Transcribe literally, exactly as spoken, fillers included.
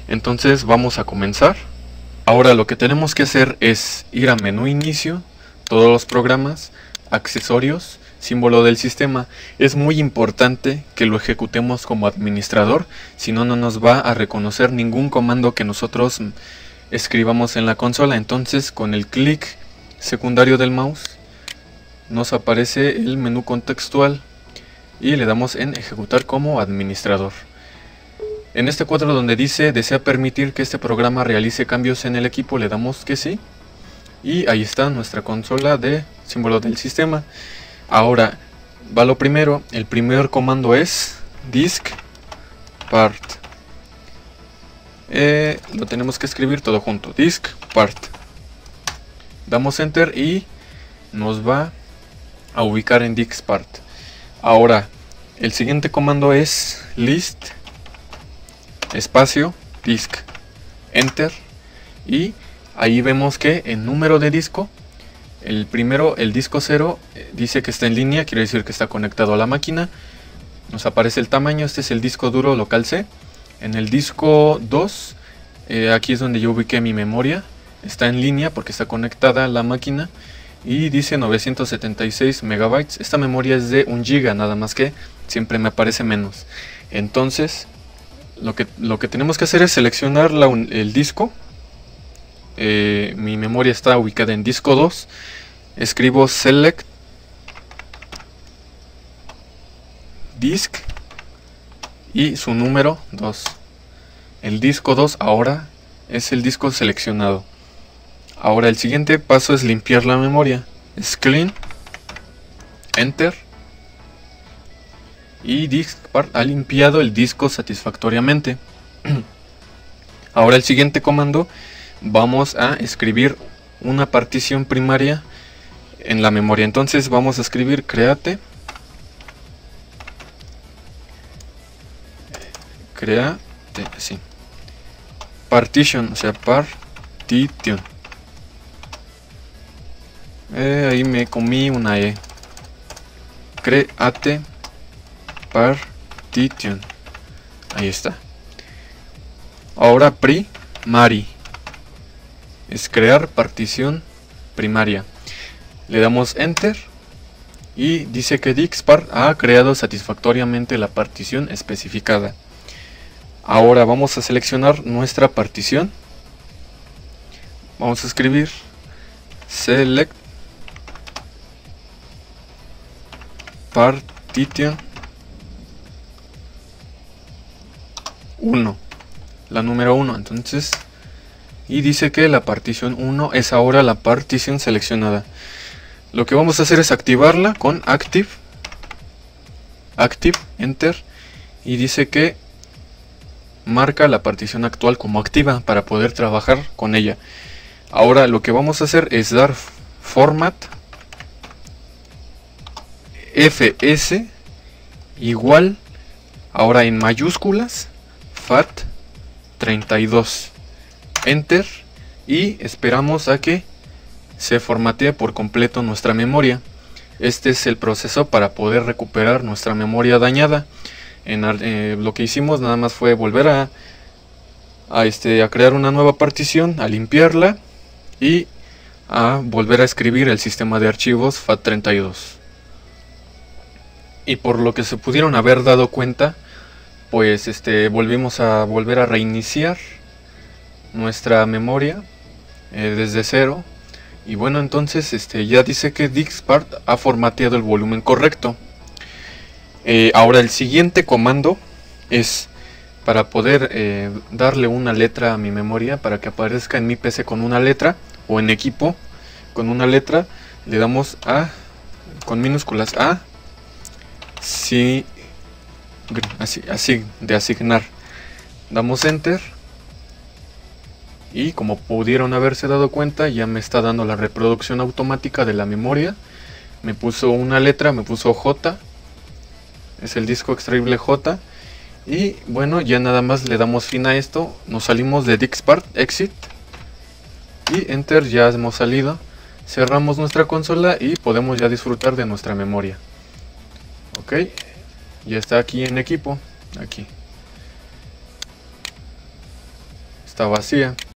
Entonces vamos a comenzar. Ahora lo que tenemos que hacer es ir a menú inicio, todos los programas, accesorios, símbolo del sistema. Es muy importante que lo ejecutemos como administrador, si no, no nos va a reconocer ningún comando que nosotros escribamos en la consola. Entonces con el clic secundario del mouse nos aparece el menú contextual y le damos en ejecutar como administrador. En este cuadro donde dice desea permitir que este programa realice cambios en el equipo, le damos que sí. Y ahí está nuestra consola de símbolo del sistema. Ahora va lo primero. El primer comando es disk part. Eh, lo tenemos que escribir todo junto. Disk part. Damos enter y nos va a ubicar en disk part. Ahora el siguiente comando es list espacio disk, enter, y ahí vemos que el número de disco, el primero, el disco cero, dice que está en línea, quiere decir que está conectado a la máquina. Nos aparece el tamaño, este es el disco duro local C. En el disco dos, eh, aquí es donde yo ubiqué mi memoria, está en línea porque está conectada a la máquina y dice novecientos setenta y seis megabytes. Esta memoria es de un giga, nada más que siempre me aparece menos. Entonces Lo que, lo que tenemos que hacer es seleccionar la, el disco. Eh, mi memoria está ubicada en disco dos. Escribo select disk y su número dos. El disco dos ahora es el disco seleccionado. Ahora el siguiente paso es limpiar la memoria. Es clean, enter. Y diskpart ha limpiado el disco satisfactoriamente. Ahora el siguiente comando, vamos a escribir una partición primaria en la memoria. Entonces vamos a escribir create create sí, partition, o sea partition. Eh, ahí me comí una E. Create partition. Ahí está. Ahora primary es crear partición primaria. Le damos enter y dice que diskpart ha creado satisfactoriamente la partición especificada. Ahora vamos a seleccionar nuestra partición. Vamos a escribir select partition uno, la número uno. Entonces, y dice que la partición uno es ahora la partición seleccionada. Lo que vamos a hacer es activarla con active active, enter, y dice que marca la partición actual como activa para poder trabajar con ella. Ahora lo que vamos a hacer es dar format fs igual, ahora en mayúsculas, fat treinta y dos, enter, y esperamos a que se formatee por completo nuestra memoria. Este es el proceso para poder recuperar nuestra memoria dañada. En, eh, lo que hicimos nada más fue volver a, a, este, a crear una nueva partición, a limpiarla y a volver a escribir el sistema de archivos fat treinta y dos. Y por lo que se pudieron haber dado cuenta, pues este volvimos a volver a reiniciar nuestra memoria eh, desde cero. Y bueno, entonces este ya dice que diskpart ha formateado el volumen correcto. Eh, ahora el siguiente comando es para poder eh, darle una letra a mi memoria, para que aparezca en mi P C con una letra, o en equipo con una letra. Le damos a, con minúsculas, a si Así, así, de asignar. Damos enter y como pudieron haberse dado cuenta, ya me está dando la reproducción automática de la memoria. Me puso una letra, me puso J, es el disco extraíble J. Y bueno, ya nada más le damos fin a esto. Nos salimos de diskpart, exit y enter. Ya hemos salido, cerramos nuestra consola y podemos ya disfrutar de nuestra memoria. Ok, ya está aquí en equipo, aquí. está vacía.